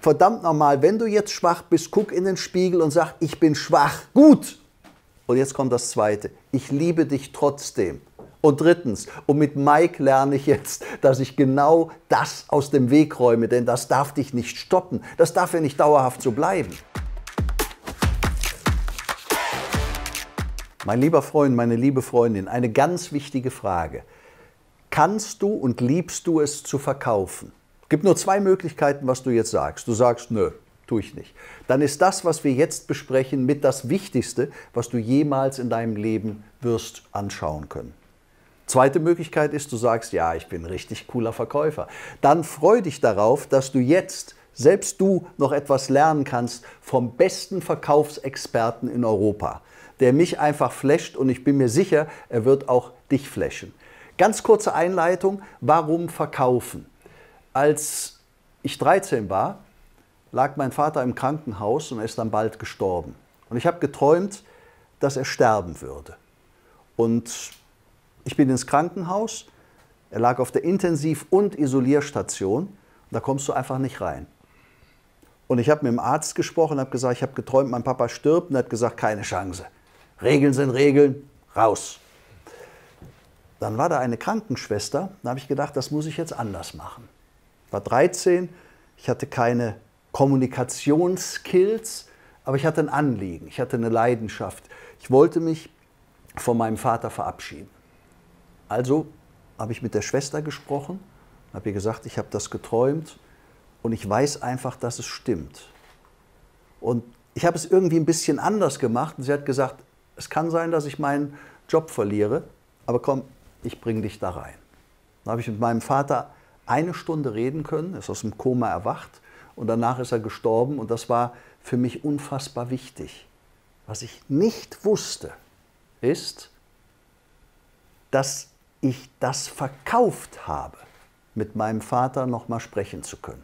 verdammt nochmal, wenn du jetzt schwach bist, guck in den Spiegel und sag, ich bin schwach. Gut. Und jetzt kommt das Zweite. Ich liebe dich trotzdem. Und drittens, und mit Mike lerne ich jetzt, dass ich genau das aus dem Weg räume, denn das darf dich nicht stoppen. Das darf ja nicht dauerhaft so bleiben. Mein lieber Freund, meine liebe Freundin, eine ganz wichtige Frage. Kannst du und liebst du es zu verkaufen? Es gibt nur zwei Möglichkeiten, was du jetzt sagst. Du sagst, nö, tue ich nicht. Dann ist das, was wir jetzt besprechen, mit das Wichtigste, was du jemals in deinem Leben wirst anschauen können. Zweite Möglichkeit ist, du sagst, ja, ich bin ein richtig cooler Verkäufer. Dann freu dich darauf, dass du jetzt, selbst du, noch etwas lernen kannst vom besten Verkaufsexperten in Europa, der mich einfach flasht und ich bin mir sicher, er wird auch dich flashen. Ganz kurze Einleitung, warum verkaufen? Als ich 13 war, lag mein Vater im Krankenhaus und er ist dann bald gestorben. Und ich habe geträumt, dass er sterben würde. Und ich bin ins Krankenhaus, er lag auf der Intensiv- und Isolierstation und da kommst du einfach nicht rein. Und ich habe mit dem Arzt gesprochen und habe gesagt, ich habe geträumt, mein Papa stirbt und er hat gesagt, keine Chance. Regeln sind Regeln, raus. Dann war da eine Krankenschwester, da habe ich gedacht, das muss ich jetzt anders machen. Ich war 13, ich hatte keine Kommunikationsskills, aber ich hatte ein Anliegen, ich hatte eine Leidenschaft. Ich wollte mich von meinem Vater verabschieden. Also habe ich mit der Schwester gesprochen, habe ihr gesagt, ich habe das geträumt und ich weiß einfach, dass es stimmt. Und ich habe es irgendwie ein bisschen anders gemacht und sie hat gesagt, es kann sein, dass ich meinen Job verliere, aber komm, ich bringe dich da rein. Dann habe ich mit meinem Vater 1 Stunde reden können, er ist aus dem Koma erwacht und danach ist er gestorben und das war für mich unfassbar wichtig. Was ich nicht wusste, ist, dass ich das verkauft habe, mit meinem Vater noch mal sprechen zu können.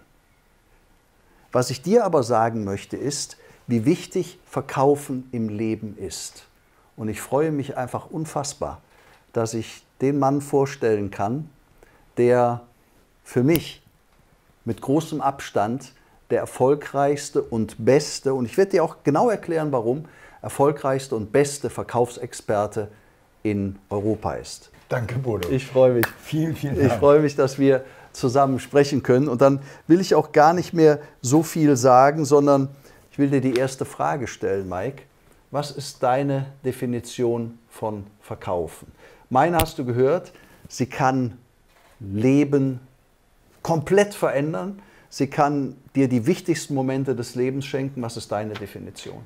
Was ich dir aber sagen möchte, ist, wie wichtig Verkaufen im Leben ist. Und ich freue mich einfach unfassbar, dass ich den Mann vorstellen kann, der für mich mit großem Abstand der erfolgreichste und beste, und ich werde dir auch genau erklären, warum, erfolgreichste und beste Verkaufsexperte in Europa ist. Danke, Bodo. Ich freue mich. Vielen, vielen Dank. Ich freue mich, dass wir zusammen sprechen können. Und dann will ich auch gar nicht mehr so viel sagen, sondern ich will dir die erste Frage stellen, Mike. Was ist deine Definition von Verkaufen? Meine hast du gehört, sie kann Leben komplett verändern. Sie kann dir die wichtigsten Momente des Lebens schenken. Was ist deine Definition?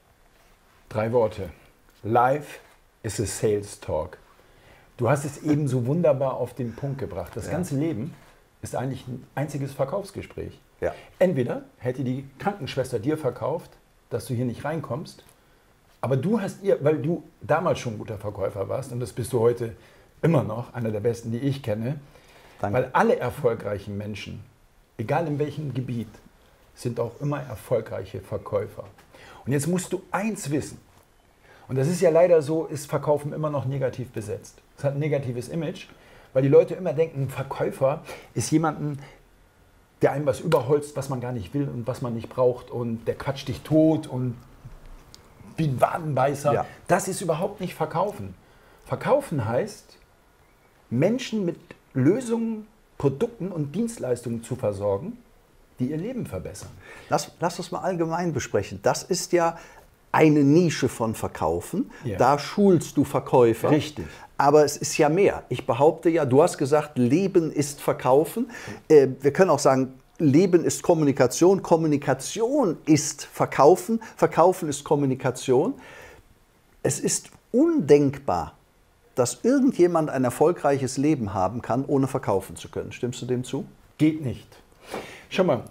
3 Worte. Life is a sales talk. Du hast es eben so wunderbar auf den Punkt gebracht. Das ganze Leben ist eigentlich ein einziges Verkaufsgespräch. Ja. Entweder hätte die Krankenschwester dir verkauft, dass du hier nicht reinkommst, aber du hast ihr, weil du damals schon ein guter Verkäufer warst und das bist du heute immer noch, einer der besten, die ich kenne, Danke. weil alle erfolgreichen Menschen, egal in welchem Gebiet, sind auch immer erfolgreiche Verkäufer. Und jetzt musst du eins wissen, und das ist ja leider so, ist Verkaufen immer noch negativ besetzt. Es hat ein negatives Image, weil die Leute immer denken, ein Verkäufer ist jemanden, der einem was überholzt, was man gar nicht will und was man nicht braucht und der quatscht dich tot und wie ein Wadenbeißer. Ja. Das ist überhaupt nicht Verkaufen. Verkaufen heißt, Menschen mit Lösungen, Produkten und Dienstleistungen zu versorgen, die ihr Leben verbessern. Lass uns mal allgemein besprechen. Das ist ja eine Nische von Verkaufen. Ja. Da schulst du Verkäufer. Richtig. Aber es ist ja mehr. Ich behaupte ja, du hast gesagt, Leben ist Verkaufen. Wir können auch sagen, Leben ist Kommunikation. Kommunikation ist Verkaufen. Verkaufen ist Kommunikation. Es ist undenkbar, dass irgendjemand ein erfolgreiches Leben haben kann, ohne verkaufen zu können. Stimmst du dem zu? Geht nicht. Schau mal,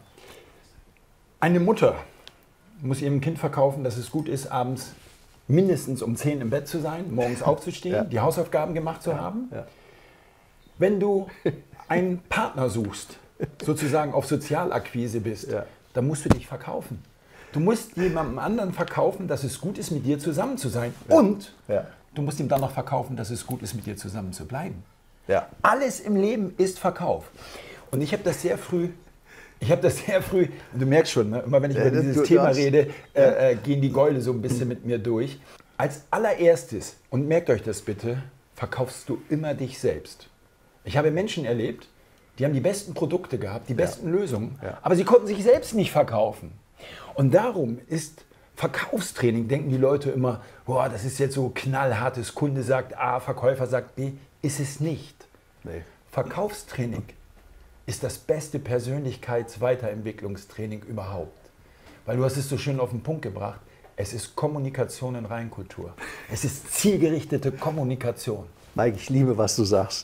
eine Mutter muss ihrem Kind verkaufen, dass es gut ist, abends mindestens um 10 im Bett zu sein, morgens aufzustehen, Ja. die Hausaufgaben gemacht zu haben. Ja. Wenn du einen Partner suchst, sozusagen auf Sozialakquise bist, Ja. dann musst du dich verkaufen. Du musst jemandem anderen verkaufen, dass es gut ist, mit dir zusammen zu sein. Ja. Und Ja. du musst ihm dann noch verkaufen, dass es gut ist, mit dir zusammen zu bleiben. Ja. Alles im Leben ist Verkauf. Und ich habe das sehr früh Ich habe das sehr früh, und du merkst schon, ne, immer wenn ich über dieses Thema rede, gehen die Gäule so ein bisschen mit mir durch. Als allererstes, und merkt euch das bitte, verkaufst du immer dich selbst. Ich habe Menschen erlebt, die haben die besten Produkte gehabt, die besten Lösungen, aber sie konnten sich selbst nicht verkaufen. Und darum ist Verkaufstraining, denken die Leute immer, boah, das ist jetzt so knallhartes, Kunde sagt A, Verkäufer sagt B, ist es nicht. Nee. Verkaufstraining ist das beste Persönlichkeitsweiterentwicklungstraining überhaupt. Weil du hast es so schön auf den Punkt gebracht, es ist Kommunikation in Reinkultur. Es ist zielgerichtete Kommunikation. Mike, ich liebe, was du sagst.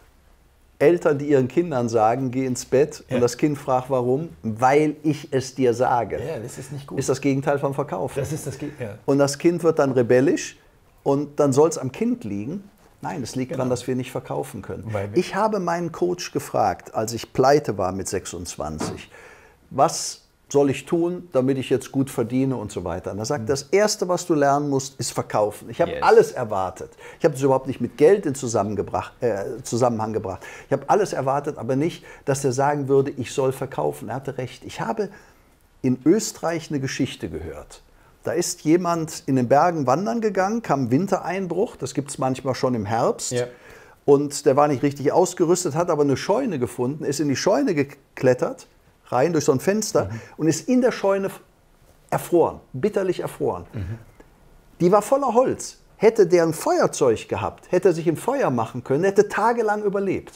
Eltern, die ihren Kindern sagen, geh ins Bett und das Kind fragt, warum? Weil ich es dir sage. Ja, das ist nicht gut. Ist das Gegenteil vom Verkauf. Das ist das Gegenteil. Und das Kind wird dann rebellisch und dann soll es am Kind liegen. Nein, es liegt daran, dass wir nicht verkaufen können. Ich habe meinen Coach gefragt, als ich pleite war mit 26, was soll ich tun, damit ich jetzt gut verdiene und so weiter. Und er sagt, das Erste, was du lernen musst, ist verkaufen. Ich habe alles erwartet. Ich habe das überhaupt nicht mit Geld in Zusammenhang gebracht. Ich habe alles erwartet, aber nicht, dass er sagen würde, ich soll verkaufen. Er hatte recht. Ich habe in Österreich eine Geschichte gehört. Da ist jemand in den Bergen wandern gegangen, kam Wintereinbruch, das gibt es manchmal schon im Herbst. Ja. Und der war nicht richtig ausgerüstet, hat aber eine Scheune gefunden, ist in die Scheune geklettert, rein durch so ein Fenster und ist in der Scheune erfroren, bitterlich erfroren. Die war voller Holz. Hätte der ein Feuerzeug gehabt, hätte er sich ein Feuer machen können, hätte tagelang überlebt.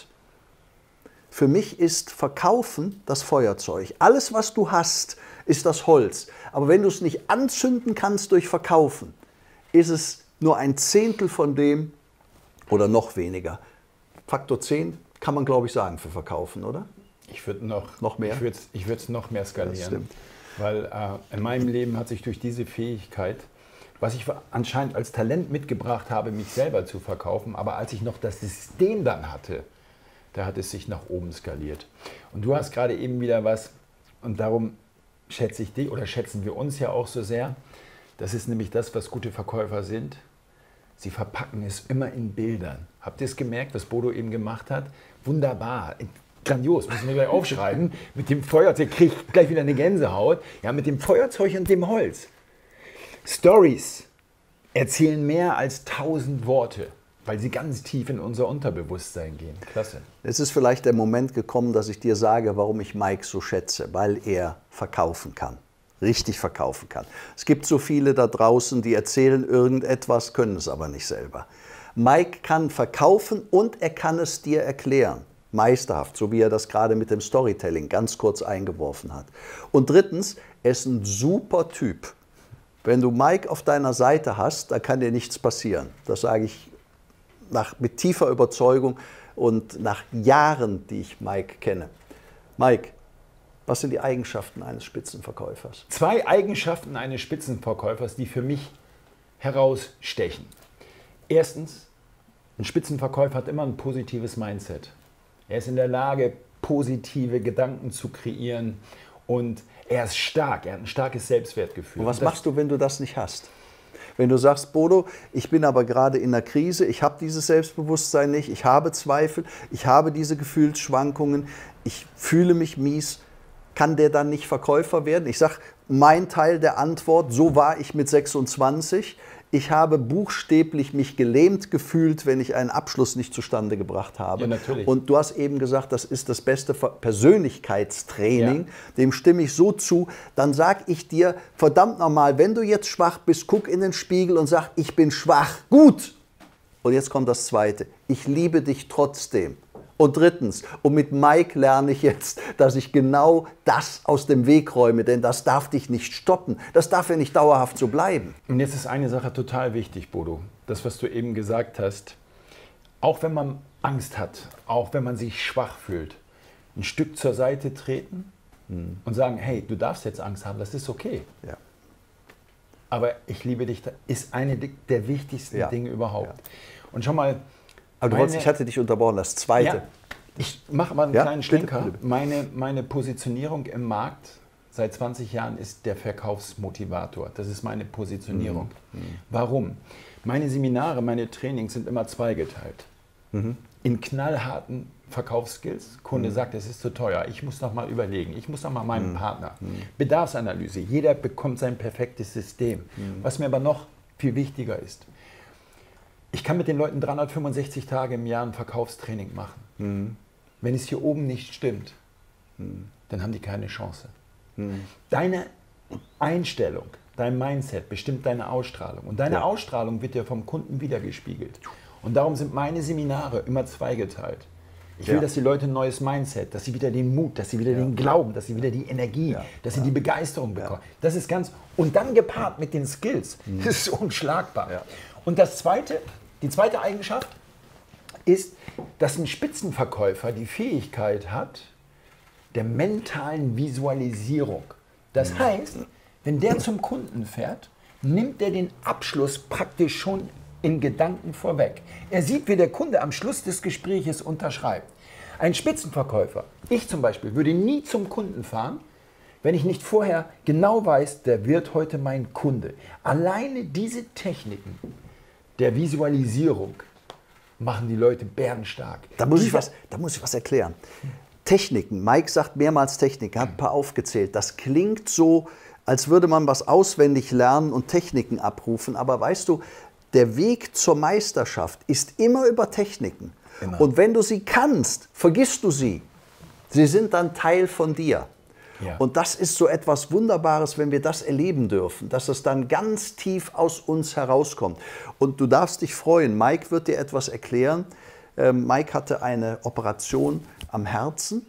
Für mich ist Verkaufen das Feuerzeug. Alles, was du hast, ist das Holz. Aber wenn du es nicht anzünden kannst durch Verkaufen, ist es nur ein Zehntel von dem oder noch weniger. Faktor 10 kann man, glaube ich, sagen für Verkaufen, oder? Ich würde noch mehr. Ich würde es noch mehr skalieren. Das stimmt. Weil in meinem Leben hat sich durch diese Fähigkeit, was ich anscheinend als Talent mitgebracht habe, mich selber zu verkaufen, aber als ich noch das System dann hatte, da hat es sich nach oben skaliert. Und du hast gerade eben wieder was, und darum schätze ich dich oder schätzen wir uns ja auch so sehr. Das ist nämlich das, was gute Verkäufer sind. Sie verpacken es immer in Bildern. Habt ihr es gemerkt, was Bodo eben gemacht hat? Wunderbar. Grandios, müssen wir gleich aufschreiben. Mit dem Feuerzeug, kriege ich gleich wieder eine Gänsehaut. Ja, mit dem Feuerzeug und dem Holz. Stories erzählen mehr als 1000 Worte, weil sie ganz tief in unser Unterbewusstsein gehen. Klasse. Es ist vielleicht der Moment gekommen, dass ich dir sage, warum ich Mike so schätze, weil er verkaufen kann. Richtig verkaufen kann. Es gibt so viele da draußen, die erzählen irgendetwas, können es aber nicht selber. Mike kann verkaufen und er kann es dir erklären. Meisterhaft, so wie er das gerade mit dem Storytelling ganz kurz eingeworfen hat. Und drittens, er ist ein super Typ. Wenn du Mike auf deiner Seite hast, dann kann dir nichts passieren. Das sage ich mit tiefer Überzeugung und nach Jahren, die ich Mike kenne. Mike, was sind die Eigenschaften eines Spitzenverkäufers? 2 Eigenschaften eines Spitzenverkäufers, die für mich herausstechen. Erstens, ein Spitzenverkäufer hat immer ein positives Mindset. Er ist in der Lage, positive Gedanken zu kreieren und er ist stark, er hat ein starkes Selbstwertgefühl. Und was machst du, wenn du das nicht hast? Wenn du sagst, Bodo, ich bin aber gerade in einer Krise, ich habe dieses Selbstbewusstsein nicht, ich habe Zweifel, ich habe diese Gefühlsschwankungen, ich fühle mich mies, kann der dann nicht Verkäufer werden? Ich sage, mein Teil der Antwort, so war ich mit 26. Ich habe buchstäblich mich gelähmt gefühlt, wenn ich einen Abschluss nicht zustande gebracht habe. Ja, natürlich. Und du hast eben gesagt, das ist das beste Persönlichkeitstraining. Ja. Dem stimme ich so zu. Dann sage ich dir, verdammt nochmal, wenn du jetzt schwach bist, guck in den Spiegel und sag, ich bin schwach. Gut. Und jetzt kommt das Zweite. Ich liebe dich trotzdem. Und drittens, und mit Mike lerne ich jetzt, dass ich genau das aus dem Weg räume, denn das darf dich nicht stoppen. Das darf ja nicht dauerhaft so bleiben. Und jetzt ist eine Sache total wichtig, Bodo. Das, was du eben gesagt hast, auch wenn man Angst hat, auch wenn man sich schwach fühlt, ein Stück zur Seite treten und sagen, hey, du darfst jetzt Angst haben, das ist okay. Ja. Aber ich liebe dich, ist eine der wichtigsten Dinge überhaupt. Ja. Und schau mal, aber ich hatte dich unterbrochen, das Zweite. Ja, ich mache mal einen kleinen Schlenker. Bitte. Meine Positionierung im Markt seit 20 Jahren ist der Verkaufsmotivator. Das ist meine Positionierung. Warum? Meine Seminare, meine Trainings sind immer zweigeteilt. In knallharten Verkaufsskills. Kunde sagt, es ist zu teuer. Ich muss noch mal überlegen. Ich muss noch mal meinem Partner. Bedarfsanalyse. Jeder bekommt sein perfektes System. Was mir aber noch viel wichtiger ist, ich kann mit den Leuten 365 Tage im Jahr ein Verkaufstraining machen. Wenn es hier oben nicht stimmt, dann haben die keine Chance. Deine Einstellung, dein Mindset bestimmt deine Ausstrahlung. Und deine Ausstrahlung wird ja vom Kunden wiedergespiegelt. Und darum sind meine Seminare immer zweigeteilt. Ich will, dass die Leute ein neues Mindset, dass sie wieder den Mut, dass sie wieder den Glauben, dass sie wieder die Energie, dass sie die Begeisterung bekommen. Das ist ganz... Und dann gepaart mit den Skills, das ist unschlagbar. Und die zweite Eigenschaft ist, dass ein Spitzenverkäufer die Fähigkeit hat der mentalen Visualisierung. Das heißt, wenn der zum Kunden fährt, nimmt er den Abschluss praktisch schon in Gedanken vorweg. Er sieht, wie der Kunde am Schluss des Gespräches unterschreibt. Ein Spitzenverkäufer, ich zum Beispiel, würde nie zum Kunden fahren, wenn ich nicht vorher genau weiß, der wird heute mein Kunde. Alleine diese Techniken der Visualisierung machen die Leute bärenstark. Da muss ich was erklären. Techniken, Mike sagt mehrmals Techniken, hat ein paar aufgezählt. Das klingt so, als würde man was auswendig lernen und Techniken abrufen. Aber weißt du, der Weg zur Meisterschaft ist immer über Techniken. Immer. Und wenn du sie kannst, vergisst du sie. Sie sind dann Teil von dir. Ja. Und das ist so etwas Wunderbares, wenn wir das erleben dürfen, dass es dann ganz tief aus uns herauskommt. Und du darfst dich freuen, Mike wird dir etwas erklären. Mike hatte eine Operation am Herzen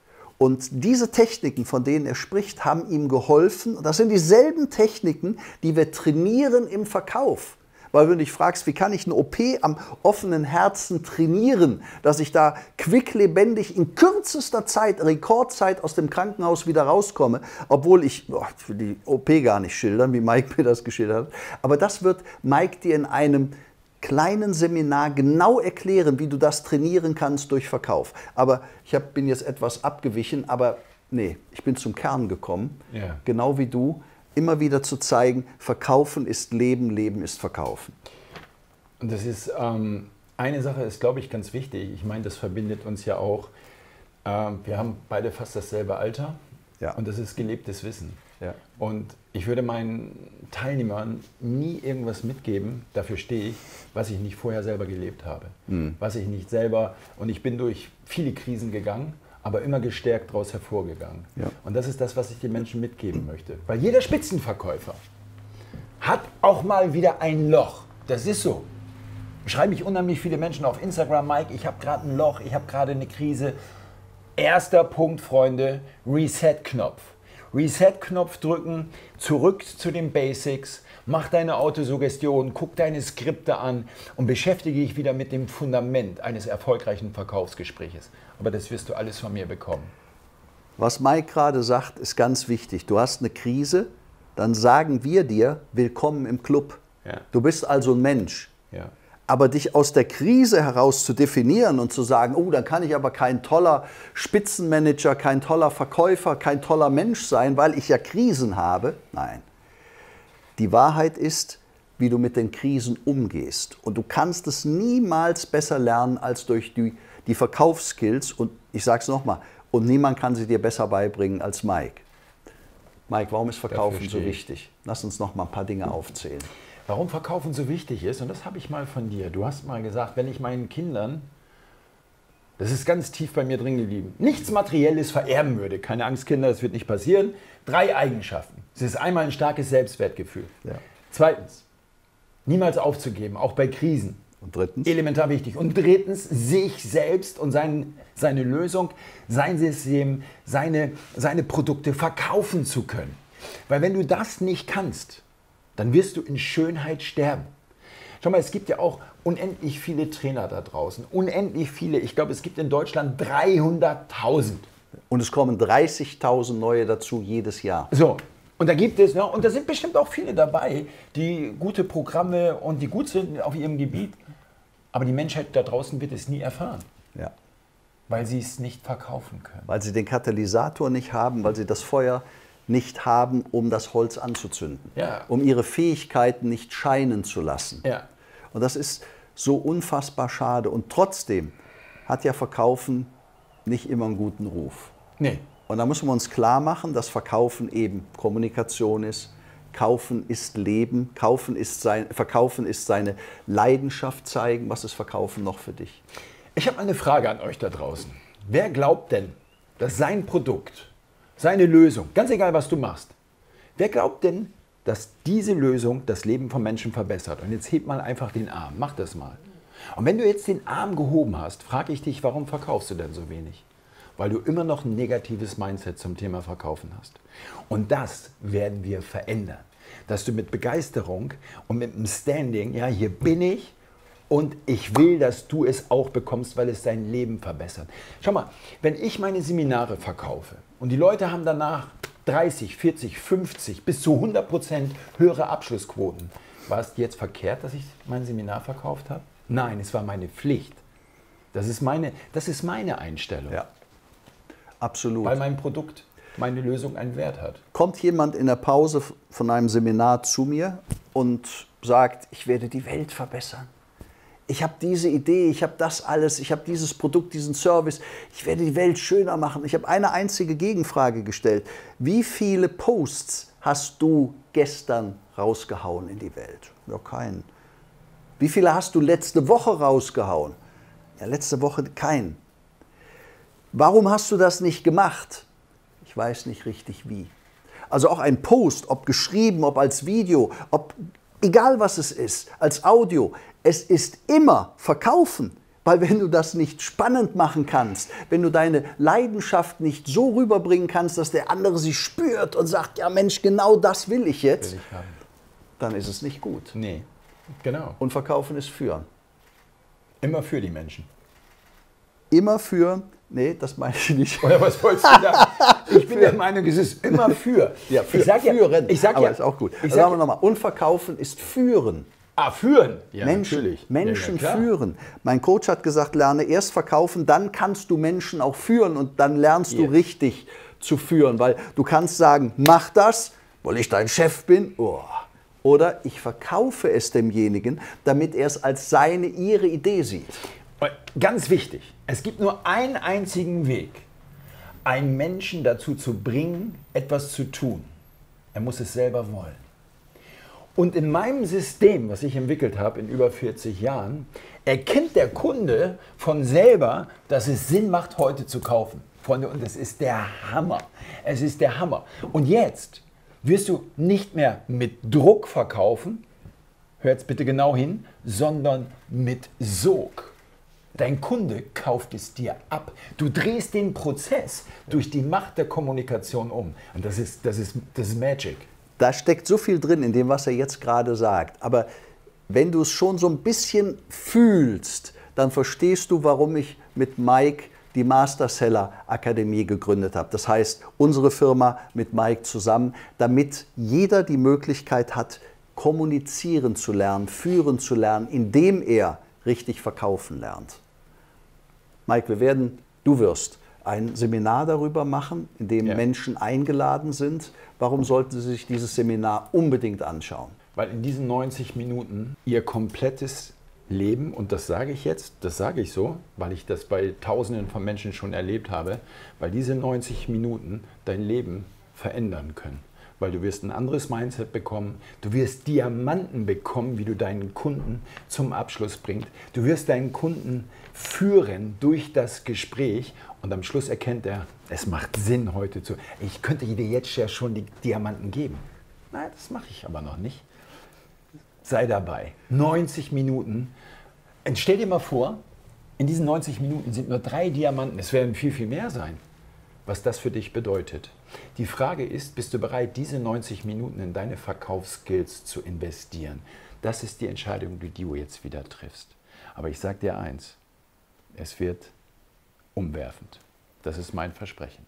und diese Techniken, von denen er spricht, haben ihm geholfen. Das sind dieselben Techniken, die wir trainieren im Verkauf. Weil wenn du dich fragst, wie kann ich eine OP am offenen Herzen trainieren, dass ich da quicklebendig in kürzester Zeit, Rekordzeit aus dem Krankenhaus wieder rauskomme, obwohl ich will die OP gar nicht schildern, wie Mike mir das geschildert hat. Aber das wird Mike dir in einem kleinen Seminar genau erklären, wie du das trainieren kannst durch Verkauf. Aber ich bin jetzt etwas abgewichen, aber nee, ich bin zum Kern gekommen, genau wie du. Immer wieder zu zeigen, Verkaufen ist Leben, Leben ist Verkaufen. Und das ist, eine Sache ist, glaube ich, ganz wichtig. Ich meine, das verbindet uns ja auch. Wir haben beide fast dasselbe Alter und das ist gelebtes Wissen. Ja. Und ich würde meinen Teilnehmern nie irgendwas mitgeben, dafür stehe ich, was ich nicht vorher selber gelebt habe. Was ich nicht selber, und ich bin durch viele Krisen gegangen, aber immer gestärkt daraus hervorgegangen. Ja. Und das ist das, was ich den Menschen mitgeben möchte. Weil jeder Spitzenverkäufer hat auch mal wieder ein Loch. Das ist so. Schreiben mich unheimlich viele Menschen auf Instagram, Mike, ich habe gerade ein Loch, ich habe gerade eine Krise. Erster Punkt, Freunde, Reset-Knopf. Reset-Knopf drücken, zurück zu den Basics, mach deine Autosuggestion, guck deine Skripte an und beschäftige dich wieder mit dem Fundament eines erfolgreichen Verkaufsgespräches. Aber das wirst du alles von mir bekommen. Was Mike gerade sagt, ist ganz wichtig. Du hast eine Krise, dann sagen wir dir, willkommen im Club. Ja. Du bist also ein Mensch. Ja. Aber dich aus der Krise heraus zu definieren und zu sagen, oh, dann kann ich aber kein toller Spitzenmanager, kein toller Verkäufer, kein toller Mensch sein, weil ich ja Krisen habe. Nein. Die Wahrheit ist, wie du mit den Krisen umgehst. Und du kannst es niemals besser lernen als durch die Verkaufsskills. Und ich sage es nochmal, und niemand kann sie dir besser beibringen als Mike. Mike, warum ist Verkaufen so wichtig? Lass uns noch mal ein paar Dinge aufzählen. Warum Verkaufen so wichtig ist, und das habe ich mal von dir. Du hast mal gesagt, wenn ich meinen Kindern, das ist ganz tief bei mir drin geblieben, nichts Materielles vererben würde. Keine Angst, Kinder, das wird nicht passieren. 3 Eigenschaften. Es ist einmal ein starkes Selbstwertgefühl. Ja. Zweitens, niemals aufzugeben, auch bei Krisen. Und drittens? Elementar wichtig. Und drittens, sich selbst und seine Lösung, sein System, seine Produkte verkaufen zu können. Weil wenn du das nicht kannst, dann wirst du in Schönheit sterben. Schau mal, es gibt ja auch unendlich viele Trainer da draußen. Unendlich viele. Ich glaube, es gibt in Deutschland 300.000. Und es kommen 30.000 neue dazu jedes Jahr. So. Und da gibt es, und da sind bestimmt auch viele dabei, die gute Programme und die gut sind auf ihrem Gebiet. Aber die Menschheit da draußen wird es nie erfahren. Ja. Weil sie es nicht verkaufen können. Weil sie den Katalysator nicht haben, weil sie das Feuer nicht haben, um das Holz anzuzünden. Ja. Um ihre Fähigkeiten nicht scheinen zu lassen. Ja. Und das ist so unfassbar schade. Und trotzdem hat ja Verkaufen nicht immer einen guten Ruf. Nee. Und da müssen wir uns klar machen, dass Verkaufen eben Kommunikation ist. Kaufen ist Leben, Verkaufen ist seine Leidenschaft zeigen. Was ist Verkaufen noch für dich? Ich habe eine Frage an euch da draußen. Wer glaubt denn, dass sein Produkt, seine Lösung, ganz egal was du machst, wer glaubt denn, dass diese Lösung das Leben von Menschen verbessert? Und jetzt heb mal einfach den Arm, mach das mal. Und wenn du jetzt den Arm gehoben hast, frage ich dich, warum verkaufst du denn so wenig? Weil du immer noch ein negatives Mindset zum Thema Verkaufen hast. Und das werden wir verändern. Dass du mit Begeisterung und mit einem Standing, ja, hier bin ich und ich will, dass du es auch bekommst, weil es dein Leben verbessert. Schau mal, wenn ich meine Seminare verkaufe und die Leute haben danach 30, 40, 50 bis zu 100% höhere Abschlussquoten, war es jetzt verkehrt, dass ich mein Seminar verkauft habe? Nein, es war meine Pflicht. Das ist meine Einstellung. Ja, absolut. Weil mein Produkt, meine Lösung einen Wert hat. Kommt jemand in der Pause von einem Seminar zu mir und sagt, ich werde die Welt verbessern. Ich habe diese Idee, ich habe das alles, ich habe dieses Produkt, diesen Service, ich werde die Welt schöner machen. Ich habe eine einzige Gegenfrage gestellt. Wie viele Posts hast du gestern rausgehauen in die Welt? Ja, keinen. Wie viele hast du letzte Woche rausgehauen? Ja, letzte Woche keinen. Warum hast du das nicht gemacht? Ich weiß nicht richtig wie. Also auch ein Post, ob geschrieben, ob als Video, ob egal was es ist, als Audio, es ist immer Verkaufen. Weil wenn du das nicht spannend machen kannst, wenn du deine Leidenschaft nicht so rüberbringen kannst, dass der andere sie spürt und sagt, ja Mensch, genau das will ich jetzt, dann ist es nicht gut. Nee, genau. Und Verkaufen ist Führen. Immer für die Menschen. Immer für, nee, das meine ich nicht. Oder was wolltest du sagen? Ich bin der Meinung, es ist immer für. Ja, für ich sag ja, führen, ich sag aber ja, ist auch gut. Ich Also sag sagen wir nochmal, und Verkaufen ist Führen. Führen. Ja, Menschen, natürlich. Menschen Ja, führen. Mein Coach hat gesagt, lerne erst verkaufen, dann kannst du Menschen auch führen und dann lernst du richtig zu führen. Weil du kannst sagen, mach das, weil ich dein Chef bin. Oh. Oder ich verkaufe es demjenigen, damit er es als ihre Idee sieht. Ganz wichtig, es gibt nur einen einzigen Weg, einen Menschen dazu zu bringen, etwas zu tun. Er muss es selber wollen. Und in meinem System, was ich entwickelt habe in über 40 Jahren, erkennt der Kunde von selber, dass es Sinn macht, heute zu kaufen. Freunde, und das ist der Hammer. Es ist der Hammer. Und jetzt wirst du nicht mehr mit Druck verkaufen, hör jetzt bitte genau hin, sondern mit Sog. Dein Kunde kauft es dir ab. Du drehst den Prozess durch die Macht der Kommunikation um. Und das ist Magic. Da steckt so viel drin in dem, was er jetzt gerade sagt. Aber wenn du es schon so ein bisschen fühlst, dann verstehst du, warum ich mit Mike die Master Seller Akademie gegründet habe. Das heißt, unsere Firma mit Mike zusammen, damit jeder die Möglichkeit hat, kommunizieren zu lernen, führen zu lernen, indem er richtig verkaufen lernt. Mike, du wirst ein Seminar darüber machen, in dem Menschen eingeladen sind. Warum sollten sie sich dieses Seminar unbedingt anschauen? Weil in diesen 90 Minuten ihr komplettes Leben, und das sage ich jetzt, das sage ich so, weil ich das bei Tausenden von Menschen schon erlebt habe, weil diese 90 Minuten dein Leben verändern können. Weil du wirst ein anderes Mindset bekommen, du wirst Diamanten bekommen, wie du deinen Kunden zum Abschluss bringst. Du wirst deinen Kunden führen durch das Gespräch und am Schluss erkennt er, es macht Sinn heute zu. Ich könnte dir jetzt ja schon die Diamanten geben. Nein, das mache ich aber noch nicht. Sei dabei. 90 Minuten. Und stell dir mal vor, in diesen 90 Minuten sind nur 3 Diamanten. Es werden viel, viel mehr sein. Was das für dich bedeutet. Die Frage ist, bist du bereit, diese 90 Minuten in deine Verkaufsskills zu investieren? Das ist die Entscheidung, die du jetzt wieder triffst. Aber ich sage dir eins, es wird umwerfend. Das ist mein Versprechen.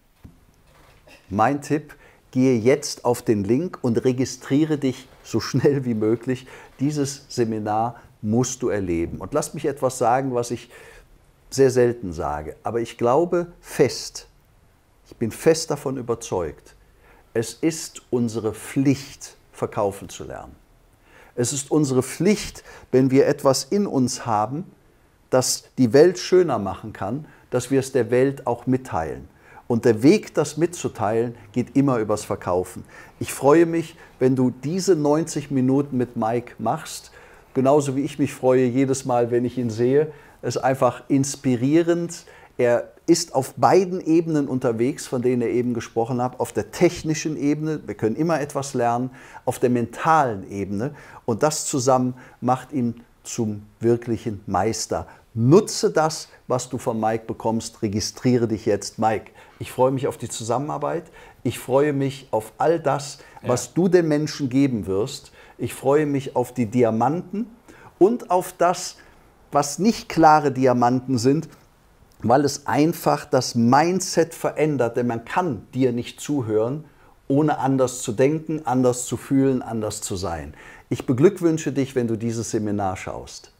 Mein Tipp, gehe jetzt auf den Link und registriere dich so schnell wie möglich. Dieses Seminar musst du erleben. Und lass mich etwas sagen, was ich sehr selten sage. Aber ich glaube fest, ich bin fest davon überzeugt, es ist unsere Pflicht, verkaufen zu lernen. Es ist unsere Pflicht, wenn wir etwas in uns haben, das die Welt schöner machen kann, dass wir es der Welt auch mitteilen. Und der Weg, das mitzuteilen, geht immer übers Verkaufen. Ich freue mich, wenn du diese 90 Minuten mit Mike machst, genauso wie ich mich freue jedes Mal, wenn ich ihn sehe. Es ist einfach inspirierend. Er ist auf beiden Ebenen unterwegs, von denen er eben gesprochen hat. Auf der technischen Ebene, wir können immer etwas lernen, auf der mentalen Ebene. Und das zusammen macht ihn zum wirklichen Meister. Nutze das, was du von Mike bekommst. Registriere dich jetzt, Mike. Ich freue mich auf die Zusammenarbeit. Ich freue mich auf all das, was du den Menschen geben wirst. Ich freue mich auf die Diamanten und auf das, was nicht klare Diamanten sind, weil es einfach das Mindset verändert. Denn man kann dir nicht zuhören, ohne anders zu denken, anders zu fühlen, anders zu sein. Ich beglückwünsche dich, wenn du dieses Seminar schaust.